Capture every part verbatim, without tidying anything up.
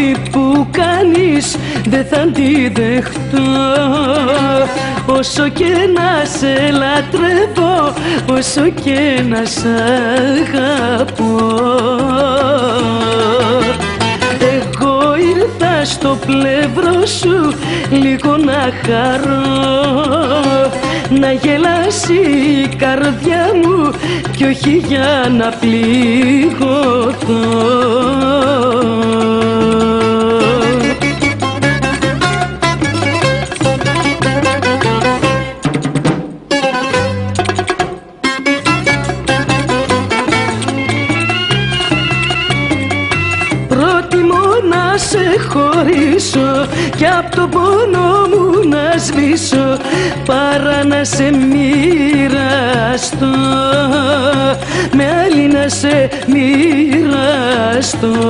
αγάπη που κάνεις δεν θα αντιδεχτώ. Όσο και να σε λατρεύω, όσο και να σ' αγαπώ. Εγώ ήρθα στο πλευρό σου λίγο να χαρώ, να γελάσει η καρδιά μου κι όχι για να πληγωθώ. Προτιμώ να σε χωρίσω κι απ' τον πόνο μου να σβήσω, παρά να σε μοιραστώ, με άλλη να σε μοιραστώ.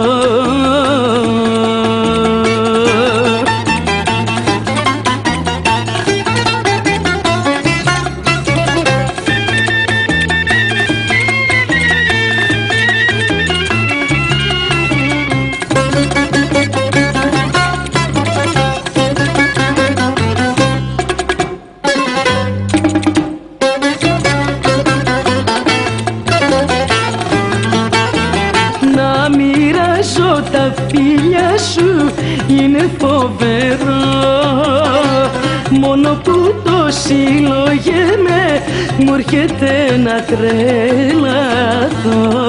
Μοιράζω τα φιλιά σου είναι φοβερό, μόνο που το συλλογέμαι μου έρχεται να τρελαθώ.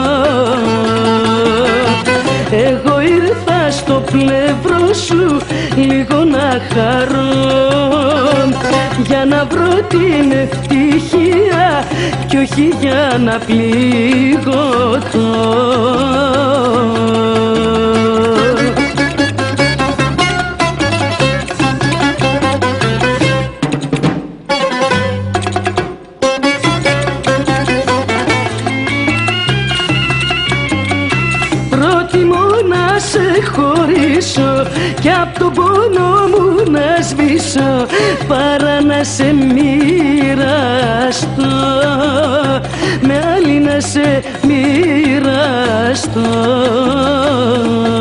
Εγώ ήρθα στο πλευρό σου λίγο να χαρώ, για να βρω την ευτυχία κι όχι για να πληγωθώ. Προτιμώ να σε χωρίσω κι απ' τον πόνο μου να σβήσω, παρά να σε μοιραστώ, με άλλη να σε μοιραστώ.